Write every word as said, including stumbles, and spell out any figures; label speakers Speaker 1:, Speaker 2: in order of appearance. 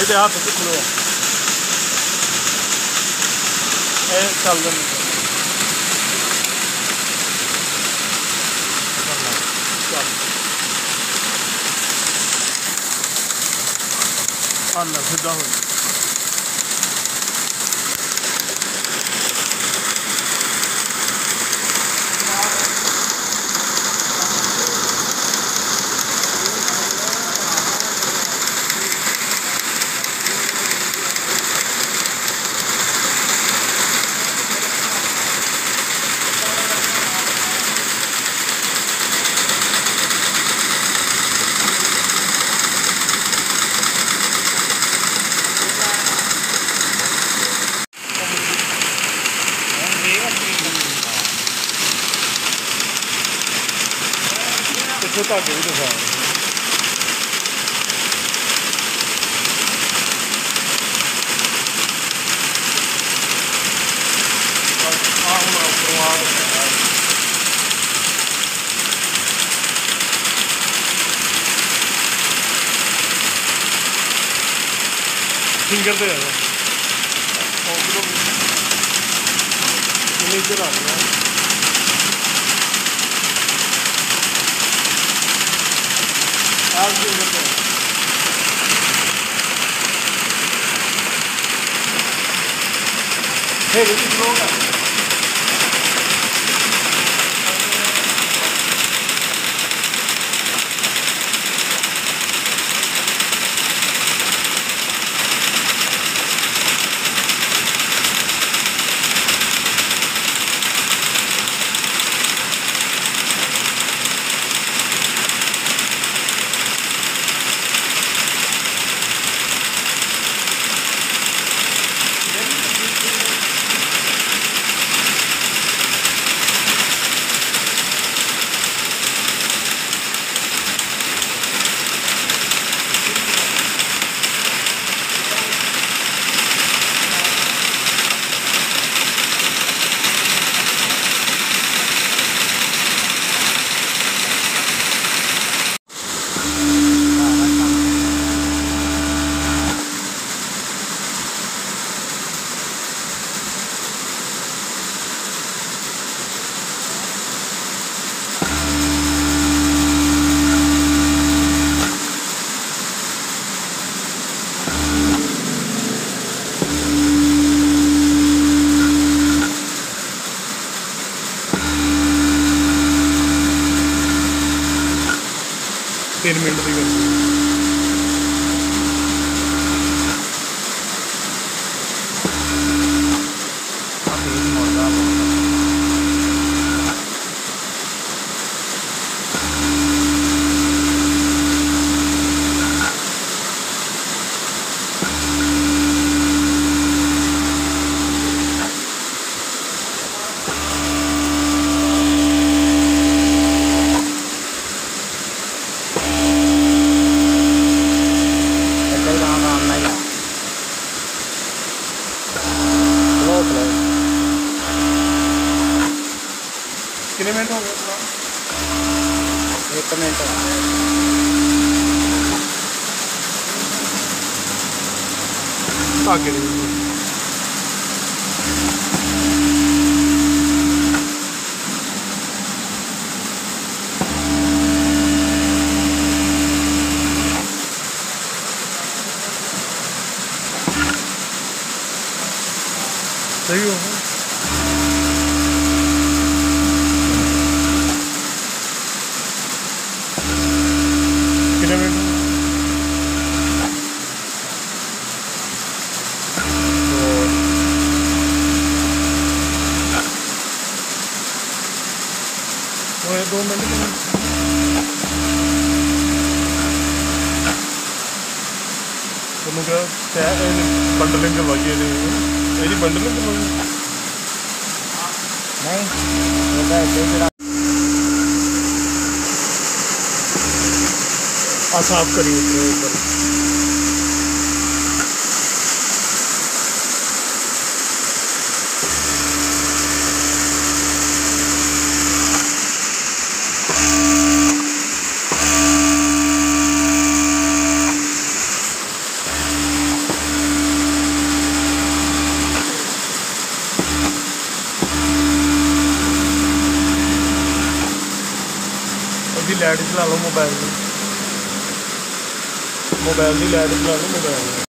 Speaker 1: ते हाथ से खुलो ए चल दे अल्लाह सीधा हो पिछले धागे भी दिखा फिंगर दे नीचे ला आज भी करते हैं हे ये स्लो है तीन मिनट की गल कितने मिनट हो गए? एक मिनट आगे सही हो दो मिनट तुमको क्या बंडलिंग करवाइए मेरी बंडलिंग करवाइए नहीं साफ करिए लाइट चला लो मोबाइल की मोबाइल की लाइट चला लो मोबाइल